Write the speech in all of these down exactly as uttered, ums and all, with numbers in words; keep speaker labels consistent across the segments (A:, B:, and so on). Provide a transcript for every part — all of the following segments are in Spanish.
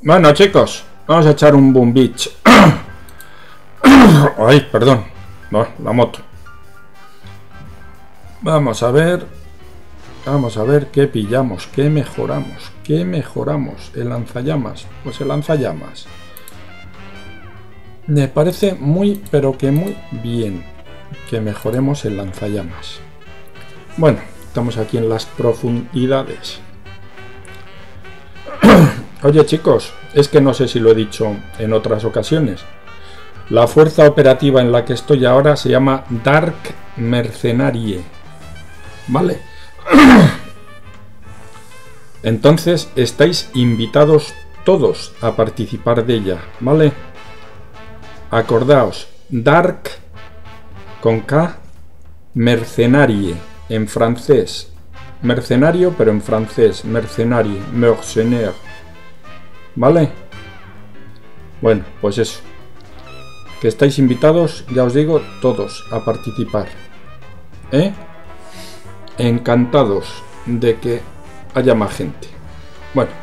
A: Bueno, chicos, vamos a echar un Boom Beach. Ay, perdón. No, la moto. Vamos a ver. Vamos a ver qué pillamos, qué mejoramos, qué mejoramos. El lanzallamas. Pues el lanzallamas. Me parece muy, pero que muy bien que mejoremos el lanzallamas. Bueno, estamos aquí en las profundidades. Oye, chicos, es que no sé si lo he dicho en otras ocasiones. La fuerza operativa en la que estoy ahora se llama Dark Mercenarie. ¿Vale? Entonces estáis invitados todos a participar de ella, ¿vale? Acordaos, Dark con K, Mercenarie en francés. Mercenario, pero en francés. Mercenarie, mercenaire. ¿Vale? Bueno, pues eso. Que estáis invitados, ya os digo, todos a participar. ¿Eh? Encantados de que haya más gente. Bueno.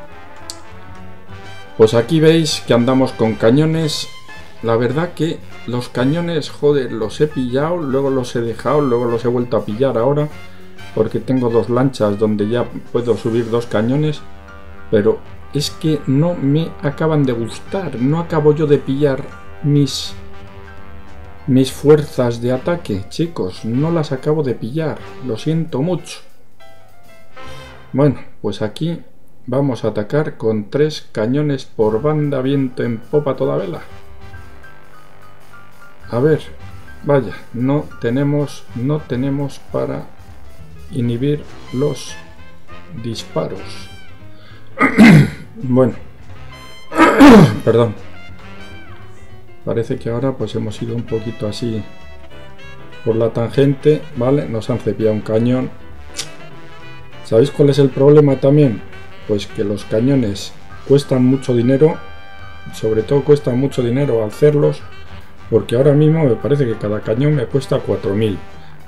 A: Pues aquí veis que andamos con cañones. La verdad que los cañones, joder, los he pillado, luego los he dejado, luego los he vuelto a pillar ahora. Porque tengo dos lanchas donde ya puedo subir dos cañones. Pero es que no me acaban de gustar. No acabo yo de pillar mis, mis fuerzas de ataque, chicos. No las acabo de pillar. Lo siento mucho. Bueno, pues aquí vamos a atacar con tres cañones por banda, viento en popa toda vela. A ver, vaya, no tenemos, no tenemos para inhibir los disparos. Bueno, perdón. Parece que ahora pues hemos ido un poquito así por la tangente, ¿vale? Nos han cepillado un cañón. ¿Sabéis cuál es el problema también? Pues que los cañones cuestan mucho dinero, sobre todo cuestan mucho dinero al hacerlos, porque ahora mismo me parece que cada cañón me cuesta cuatro mil.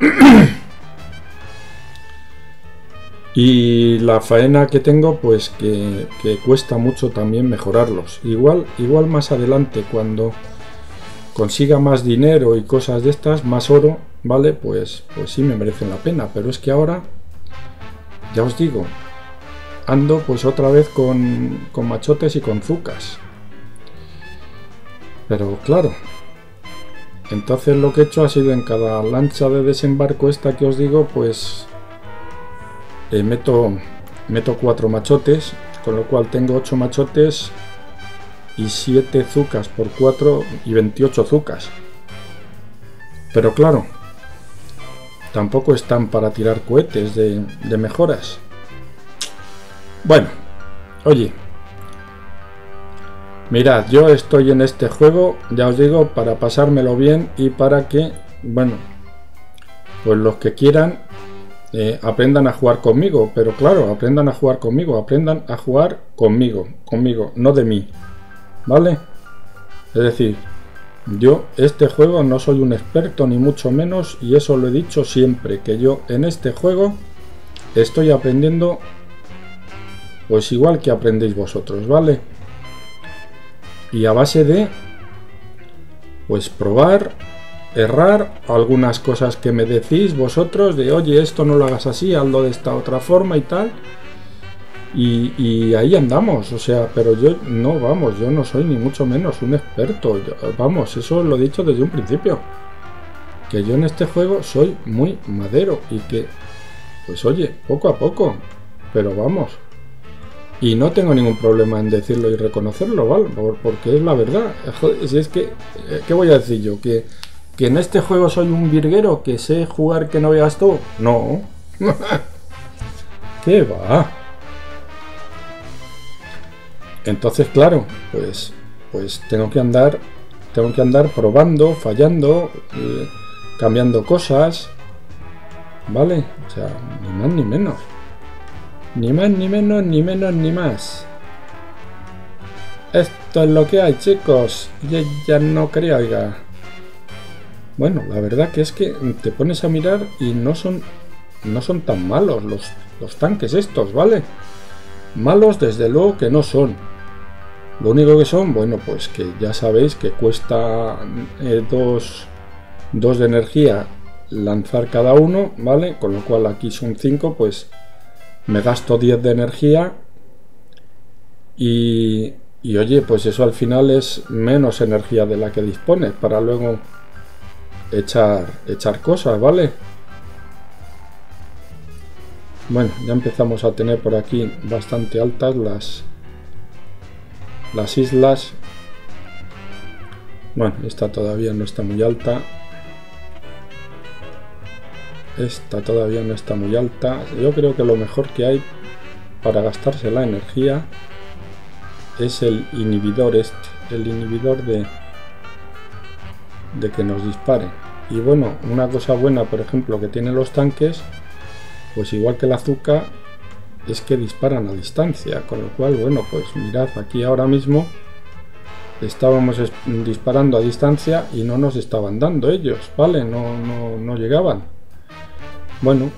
A: Y la faena que tengo, pues que, que cuesta mucho también mejorarlos. Igual, igual más adelante, cuando consiga más dinero y cosas de estas, más oro, ¿vale? Pues, pues sí me merecen la pena. Pero es que ahora, ya os digo, ando pues otra vez con, con machotes y con zucas. Pero claro, entonces lo que he hecho ha sido en cada lancha de desembarco esta que os digo, pues... Eh, meto, meto cuatro machotes, con lo cual tengo ocho machotes y siete zucas por cuatro y veintiocho zucas. Pero claro, tampoco están para tirar cohetes de, de mejoras. Bueno, oye, mirad, yo estoy en este juego, ya os digo, para pasármelo bien y para que, bueno, pues los que quieran Eh, aprendan a jugar conmigo, pero claro, aprendan a jugar conmigo, aprendan a jugar conmigo, conmigo, no de mí, ¿vale? Es decir, yo este juego no soy un experto ni mucho menos, y eso lo he dicho siempre, que yo en este juego estoy aprendiendo pues igual que aprendéis vosotros, ¿vale? Y a base de pues probar, errar, algunas cosas que me decís vosotros de oye, esto no lo hagas así, hazlo de esta otra forma y tal, y, y ahí andamos, o sea, pero yo no, vamos, yo no soy ni mucho menos un experto, yo, vamos, eso lo he dicho desde un principio, que yo en este juego soy muy madero y que, pues oye, poco a poco, pero vamos, y no tengo ningún problema en decirlo y reconocerlo, ¿vale? Porque es la verdad. Joder, si es que, ¿qué voy a decir yo? ¿Que, que en este juego soy un virguero, que sé jugar que no veas tú? No. ¿Qué va? Entonces, claro, pues, pues tengo que andar, tengo que andar probando, fallando, eh, cambiando cosas, ¿vale? O sea, ni más ni menos. Ni más, ni menos, ni menos, ni más. Esto es lo que hay, chicos. Yo ya no creo, oiga. Bueno, la verdad que es que te pones a mirar y no son, no son tan malos los, los tanques estos, ¿vale? Malos desde luego que no son. Lo único que son, bueno, pues que ya sabéis que cuesta eh, dos, dos de energía lanzar cada uno, ¿vale? Con lo cual aquí son cinco, pues me gasto diez de energía y, y oye, pues eso al final es menos energía de la que dispones para luego echar, echar cosas, ¿vale? Bueno, ya empezamos a tener por aquí bastante altas las, las islas. Bueno, esta todavía no está muy alta. Esta todavía no está muy alta. Yo creo que lo mejor que hay para gastarse la energía es el inhibidor este, el inhibidor de, de que nos disparen. Y bueno, una cosa buena, por ejemplo, que tienen los tanques, pues igual que el azúcar, es que disparan a distancia, con lo cual, bueno, pues mirad, aquí ahora mismo estábamos disparando a distancia y no nos estaban dando ellos, ¿vale? No, no, no llegaban. Bueno,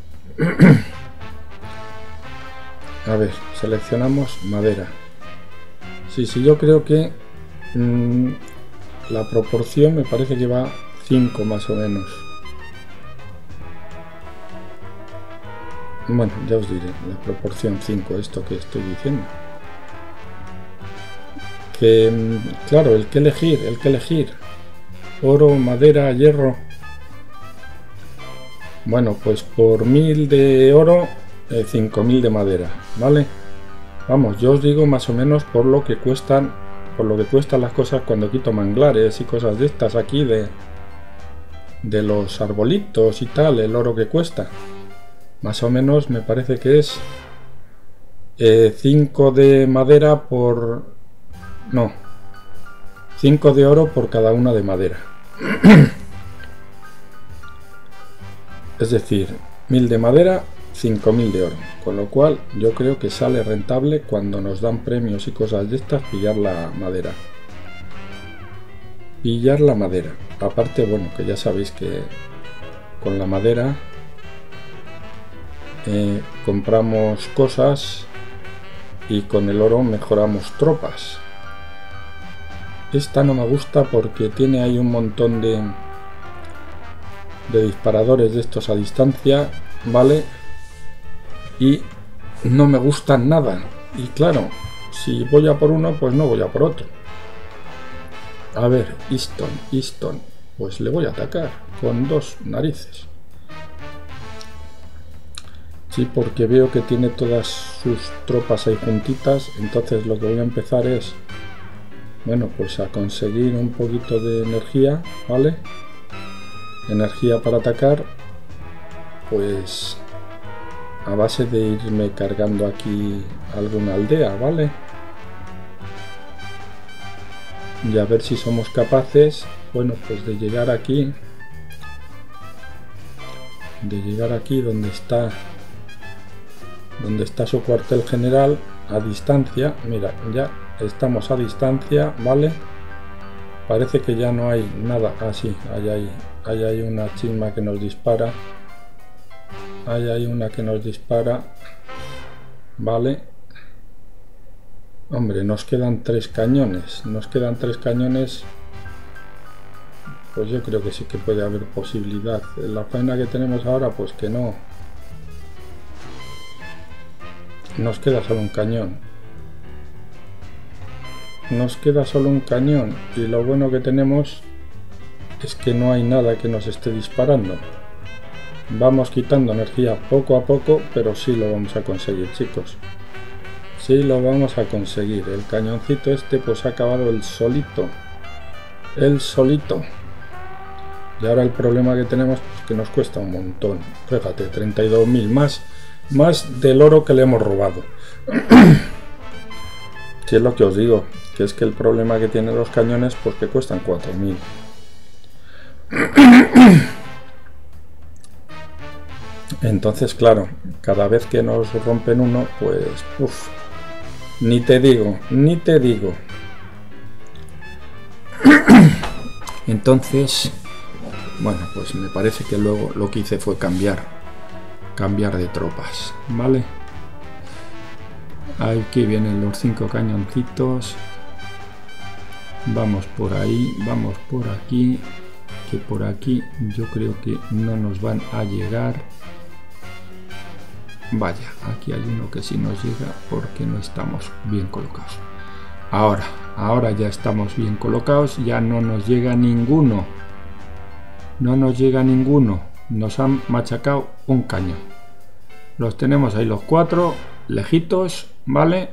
A: a ver, seleccionamos madera. Sí, sí, yo creo que mmm, la proporción me parece que va cinco más o menos. Bueno, ya os diré, la proporción cinco, esto que estoy diciendo. Que, claro, el que elegir, el que elegir. Oro, madera, hierro. Bueno, pues por mil de oro, eh, cinco mil de madera, ¿vale? Vamos, yo os digo más o menos por lo que cuestan, por lo que cuestan las cosas cuando quito manglares y cosas de estas aquí de, de los arbolitos y tal, el oro que cuesta. Más o menos me parece que es eh, cinco de madera por... no, cinco de oro por cada una de madera. Es decir, mil de madera, cinco mil de oro. Con lo cual yo creo que sale rentable cuando nos dan premios y cosas de estas pillar la madera. Pillar la madera. Aparte, bueno, que ya sabéis que con la madera eh, compramos cosas y con el oro mejoramos tropas. Esta no me gusta porque tiene ahí un montón de, de disparadores de estos a distancia, ¿vale? Y no me gustan nada. Y claro, si voy a por uno, pues no voy a por otro. A ver, Easton, Easton, pues le voy a atacar con dos narices. Sí, porque veo que tiene todas sus tropas ahí juntitas, entonces lo que voy a empezar es, bueno, pues a conseguir un poquito de energía, ¿vale? Energía para atacar, pues a base de irme cargando aquí alguna aldea, ¿vale? Y a ver si somos capaces, bueno, pues de llegar aquí, de llegar aquí donde está, donde está su cuartel general, a distancia. Mira, ya estamos a distancia, ¿vale? Parece que ya no hay nada. Ah, sí, ahí hay, ahí hay una chisma que nos dispara. Ahí hay una que nos dispara. Vale. Hombre, nos quedan tres cañones. Nos quedan tres cañones. Pues yo creo que sí que puede haber posibilidad. La faena que tenemos ahora, pues que no. Nos queda solo un cañón. Nos queda solo un cañón. Y lo bueno que tenemos es que no hay nada que nos esté disparando. Vamos quitando energía poco a poco, pero sí lo vamos a conseguir, chicos. Sí lo vamos a conseguir. El cañoncito este pues ha acabado el solito. El solito. Y ahora el problema que tenemos es que nos cuesta un montón. Fíjate, treinta y dos mil más, más del oro que le hemos robado. Si es lo que os digo, que es que el problema que tienen los cañones pues que cuestan cuatro mil. Entonces, claro, cada vez que nos rompen uno, pues, uff, ni te digo, ni te digo. Entonces, bueno, pues me parece que luego lo que hice fue cambiar, cambiar de tropas, ¿vale? Aquí vienen los cinco cañoncitos. Vamos por ahí, vamos por aquí, que por aquí yo creo que no nos van a llegar. Vaya, aquí hay uno que sí nos llega porque no estamos bien colocados. Ahora, ahora ya estamos bien colocados, ya no nos llega ninguno. No nos llega ninguno. Nos han machacado un cañón. Los tenemos ahí los cuatro, lejitos, ¿vale?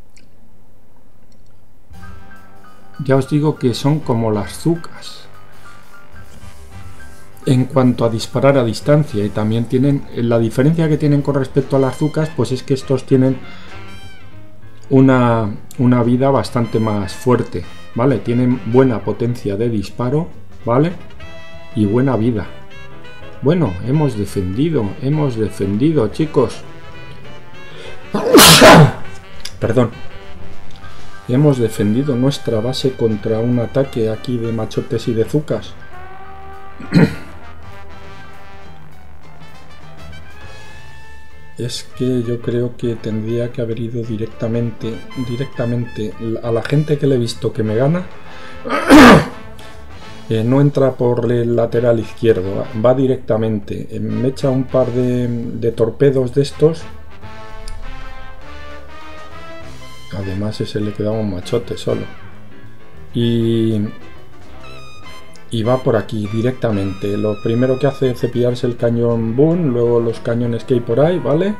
A: Ya os digo que son como las zucas en cuanto a disparar a distancia, y también tienen la diferencia que tienen con respecto a las zucas, pues es que estos tienen una, una vida bastante más fuerte, ¿vale? Tienen buena potencia de disparo, ¿vale? Y buena vida. Bueno, hemos defendido, hemos defendido, chicos. Perdón. Hemos defendido nuestra base contra un ataque aquí de machotes y de zucas. Es que yo creo que tendría que haber ido directamente, directamente a la gente que le he visto que me gana. eh, no entra por el lateral izquierdo, va directamente. Eh, me echa un par de, de torpedos de estos. Además ese le quedaba un machote solo. Y, y va por aquí directamente. Lo primero que hace es cepillarse el cañón Boom, luego los cañones que hay por ahí, ¿vale?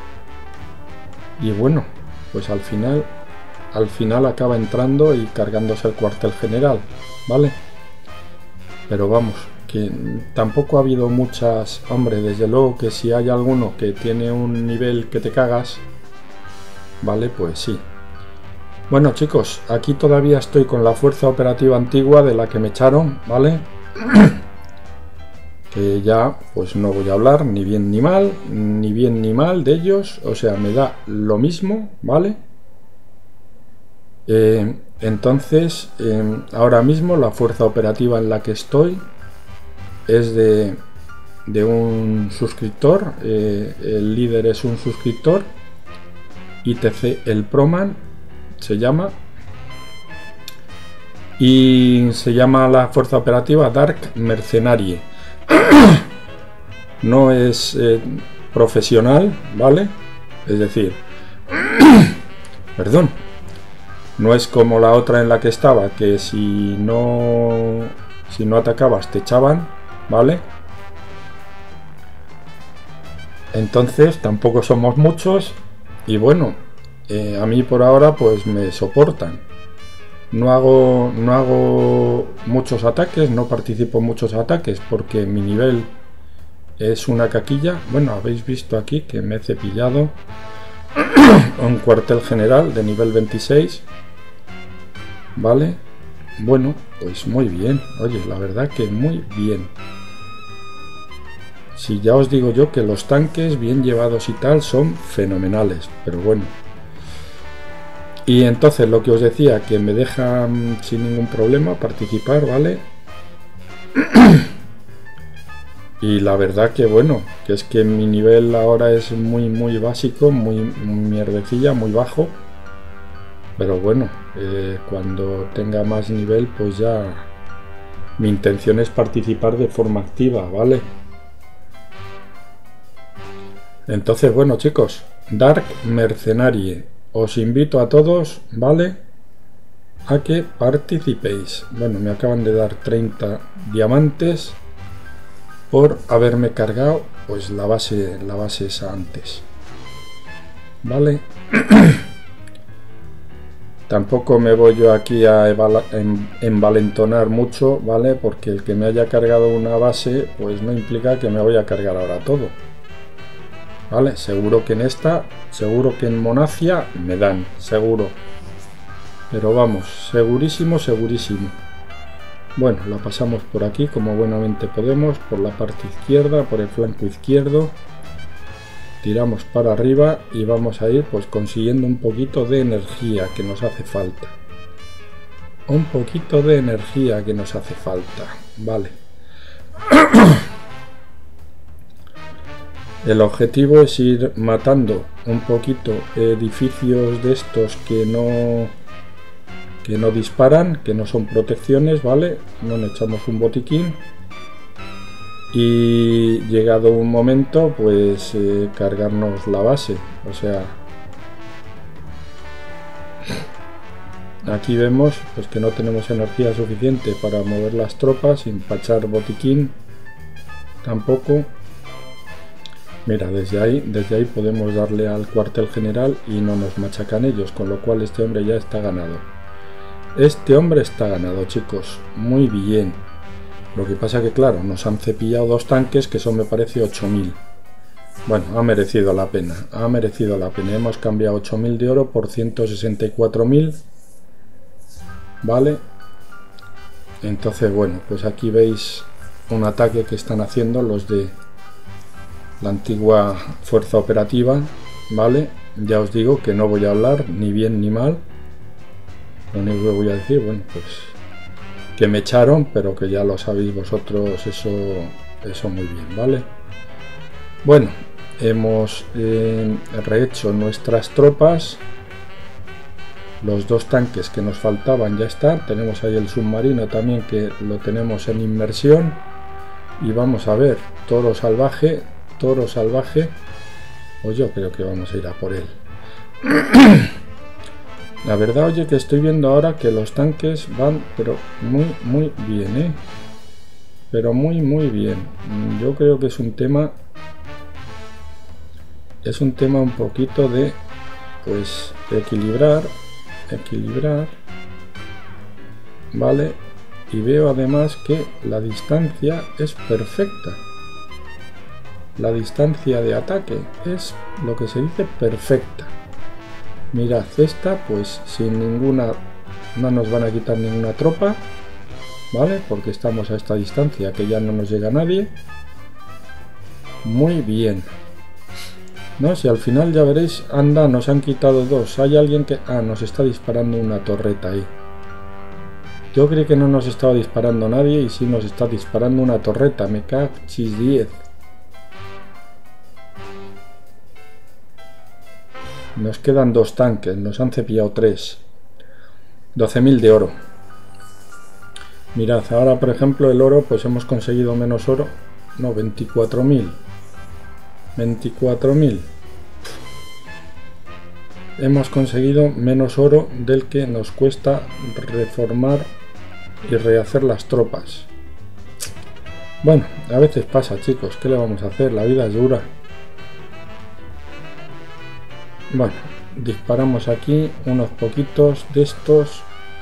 A: Y bueno, pues al final, al final acaba entrando y cargándose el cuartel general, ¿vale? Pero vamos, que tampoco ha habido muchas... Hombre, desde luego que si hay alguno que tiene un nivel que te cagas, ¿vale? Pues sí. Bueno, chicos, aquí todavía estoy con la fuerza operativa antigua de la que me echaron, ¿vale? Que ya pues no voy a hablar ni bien ni mal, ni bien ni mal de ellos, o sea, me da lo mismo, ¿vale? Eh, entonces, eh, ahora mismo la fuerza operativa en la que estoy es de, de un suscriptor, eh, el líder es un suscriptor, I T C el Proman se llama, y se llama la fuerza operativa Dark Mercenary. No es eh, profesional, ¿vale? Es decir, perdón, no es como la otra en la que estaba, que si no si no atacabas te echaban, ¿vale? Entonces tampoco somos muchos y bueno, eh, a mí por ahora pues me soportan. No hago, no hago muchos ataques, no participo en muchos ataques porque mi nivel es una caquilla. Bueno, habéis visto aquí que me he cepillado un cuartel general de nivel veintiséis. Vale, bueno, pues muy bien. Oye, la verdad que muy bien. Si ya os digo yo que los tanques bien llevados y tal son fenomenales, pero bueno. Y entonces lo que os decía, que me dejan sin ningún problema participar, ¿vale? Y la verdad que bueno, que es que mi nivel ahora es muy muy básico, muy mierdecilla, muy bajo. Pero bueno, eh, cuando tenga más nivel pues ya mi intención es participar de forma activa, ¿vale? Entonces bueno chicos, Dark Mercenary. Os invito a todos, ¿vale? A que participéis. Bueno, me acaban de dar treinta diamantes por haberme cargado pues la base, la base esa antes. ¿Vale? Tampoco me voy yo aquí a envalentonar mucho, ¿vale? Porque el que me haya cargado una base, pues no implica que me voy a cargar ahora todo. ¿Vale? Seguro que en esta, seguro que en Monacia me dan, seguro. Pero vamos, segurísimo, segurísimo. Bueno, la pasamos por aquí como buenamente podemos, por la parte izquierda, por el flanco izquierdo. Tiramos para arriba y vamos a ir pues consiguiendo un poquito de energía que nos hace falta. Un poquito de energía que nos hace falta, vale. El objetivo es ir matando un poquito edificios de estos que no que no disparan, que no son protecciones, ¿vale? No le echamos un botiquín y llegado un momento pues eh, cargarnos la base. O sea, aquí vemos pues que no tenemos energía suficiente para mover las tropas, sin pachar botiquín tampoco. Mira, desde ahí, desde ahí podemos darle al cuartel general y no nos machacan ellos, con lo cual este hombre ya está ganado. Este hombre está ganado, chicos, muy bien. Lo que pasa que, claro, nos han cepillado dos tanques, que son, me parece, ocho mil. Bueno, ha merecido la pena, ha merecido la pena. Hemos cambiado ocho mil de oro por ciento sesenta y cuatro mil. Vale. Entonces, bueno, pues aquí veis un ataque que están haciendo los de la antigua fuerza operativa, ¿vale? Ya os digo que no voy a hablar ni bien ni mal. Lo único que voy a decir, bueno, pues que me echaron, pero que ya lo sabéis vosotros, eso, eso muy bien, ¿vale? Bueno, hemos eh, rehecho nuestras tropas. Los dos tanques que nos faltaban ya están. Tenemos ahí el submarino también, que lo tenemos en inmersión. Y vamos a ver, toro salvaje, toro salvaje. Pues yo creo que vamos a ir a por él. La verdad, oye, que estoy viendo ahora que los tanques van, pero muy, muy bien, ¿eh? Pero muy, muy bien. Yo creo que es un tema... Es un tema un poquito de, pues, equilibrar, equilibrar, ¿vale? Y veo además que la distancia es perfecta. La distancia de ataque es lo que se dice perfecta. Mirad, esta pues sin ninguna, no nos van a quitar ninguna tropa, ¿vale? Porque estamos a esta distancia que ya no nos llega nadie. Muy bien. No, si al final ya veréis, anda, nos han quitado dos. Hay alguien que... Ah, nos está disparando una torreta ahí. Yo creí que no nos estaba disparando nadie y sí nos está disparando una torreta. Me cachis diez. Nos quedan dos tanques, nos han cepillado tres. doce mil de oro. Mirad, ahora por ejemplo el oro, pues hemos conseguido menos oro. No, veinticuatro mil. veinticuatro mil. Hemos conseguido menos oro del que nos cuesta reformar y rehacer las tropas. Bueno, a veces pasa, chicos, ¿qué le vamos a hacer? La vida es dura. Bueno, disparamos aquí unos poquitos de estos.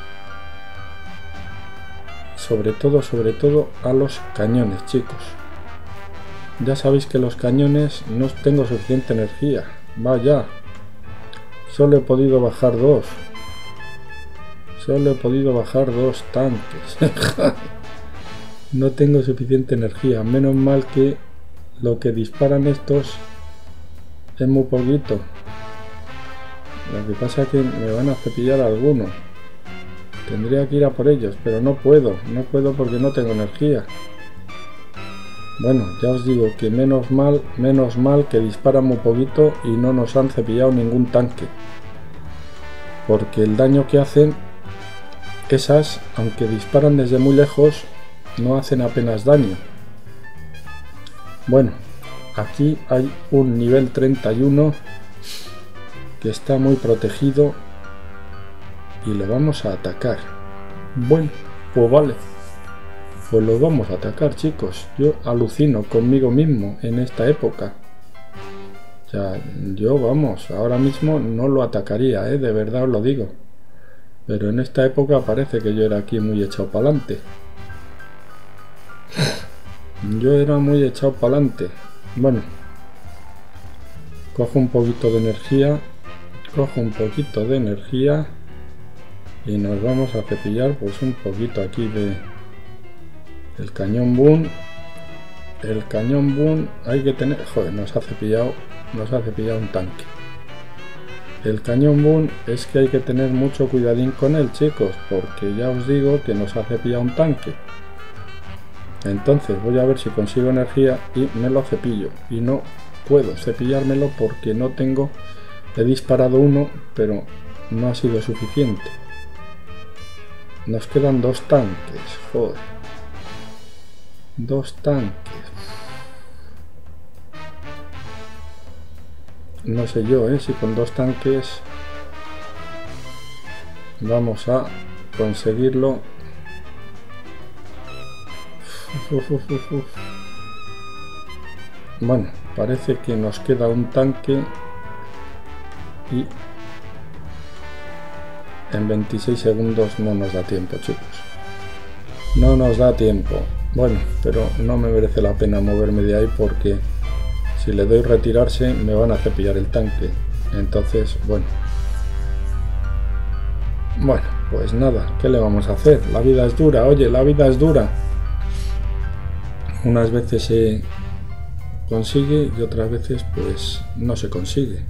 A: Sobre todo, sobre todo a los cañones, chicos. Ya sabéis que los cañones no tengo suficiente energía. Vaya. Solo he podido bajar dos. Solo he podido bajar dos tanques. No tengo suficiente energía. Menos mal que lo que disparan estos es muy poquito. Lo que pasa es que me van a cepillar algunos. Tendría que ir a por ellos, pero no puedo. No puedo porque no tengo energía. Bueno, ya os digo que menos mal, menos mal que disparan muy poquito y no nos han cepillado ningún tanque. Porque el daño que hacen, esas, aunque disparan desde muy lejos, no hacen apenas daño. Bueno, aquí hay un nivel treinta y uno que está muy protegido y lo vamos a atacar. Bueno, pues vale. Pues lo vamos a atacar, chicos. Yo alucino conmigo mismo en esta época. O sea, yo, vamos, ahora mismo no lo atacaría, ¿eh? De verdad os lo digo. Pero en esta época parece que yo era aquí muy echado para adelante. Yo era muy echado para adelante. Bueno. Cojo un poquito de energía. Cojo un poquito de energía. Y nos vamos a cepillar pues un poquito aquí de... El cañón boom. El cañón boom hay que tener... Joder, nos ha cepillado, nos ha cepillado un tanque. El cañón boom es que hay que tener mucho cuidadín con él, chicos, porque ya os digo que nos ha cepillado un tanque. Entonces voy a ver si consigo energía y me lo cepillo. Y no puedo cepillármelo porque no tengo... He disparado uno, pero no ha sido suficiente. Nos quedan dos tanques, joder. Dos tanques. No sé yo, ¿eh? Si con dos tanques vamos a conseguirlo. Uf, uf, uf, uf. Bueno, parece que nos queda un tanque y en veintiséis segundos no nos da tiempo, chicos. No nos da tiempo. Bueno, pero no me merece la pena moverme de ahí porque si le doy retirarse me van a cepillar el tanque. Entonces, bueno. Bueno, pues nada, ¿qué le vamos a hacer? La vida es dura, oye, la vida es dura. Unas veces se consigue y otras veces pues no se consigue.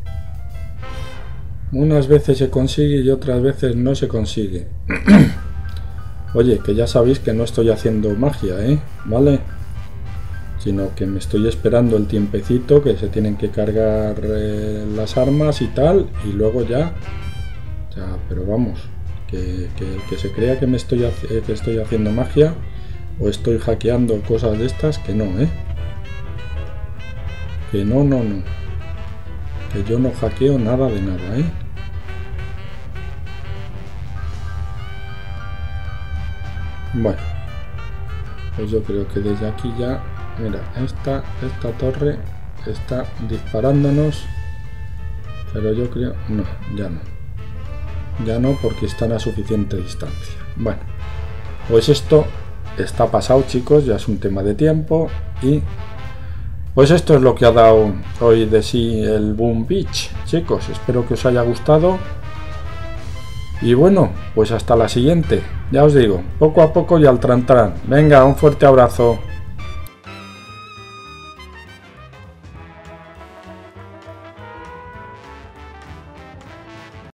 A: Unas veces se consigue y otras veces no se consigue. Oye, que ya sabéis que no estoy haciendo magia, ¿eh? ¿Vale? Sino que me estoy esperando el tiempecito que se tienen que cargar eh, las armas y tal, y luego ya... ya pero vamos, que, que, que se crea que me estoy, que estoy haciendo magia o estoy hackeando cosas de estas, que no, ¿eh? Que no, no, no. Que yo no hackeo nada de nada, ¿eh? Bueno, pues yo creo que desde aquí ya, mira, esta, esta torre está disparándonos, pero yo creo, no, ya no, ya no porque están a suficiente distancia. Bueno, pues esto está pasado, chicos, ya es un tema de tiempo y pues esto es lo que ha dado hoy de sí el Boom Beach, chicos, espero que os haya gustado. Y bueno, pues hasta la siguiente. Ya os digo, poco a poco y al trantrán. Venga, un fuerte abrazo.